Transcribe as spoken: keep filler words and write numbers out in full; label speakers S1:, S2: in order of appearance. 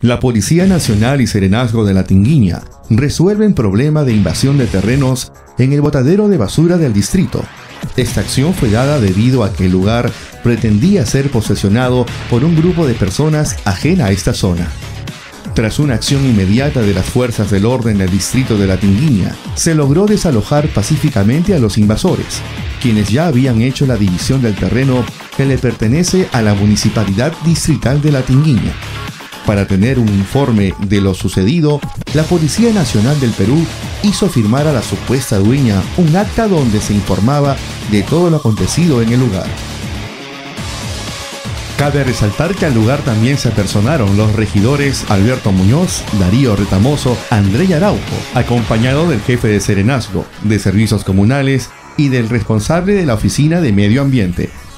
S1: La Policía Nacional y Serenazgo de La Tinguiña resuelven problema de invasión de terrenos en el botadero de basura del distrito. Esta acción fue dada debido a que el lugar pretendía ser posesionado por un grupo de personas ajena a esta zona. Tras una acción inmediata de las fuerzas del orden del distrito de La Tinguiña, se logró desalojar pacíficamente a los invasores, quienes ya habían hecho la división del terreno que le pertenece a la Municipalidad Distrital de La Tinguiña. Para tener un informe de lo sucedido, la Policía Nacional del Perú hizo firmar a la supuesta dueña un acta donde se informaba de todo lo acontecido en el lugar. Cabe resaltar que al lugar también se apersonaron los regidores Alberto Muñoz, Darío Retamoso, André Araujo, acompañado del jefe de Serenazgo, de Servicios Comunales y del responsable de la Oficina de Medio Ambiente,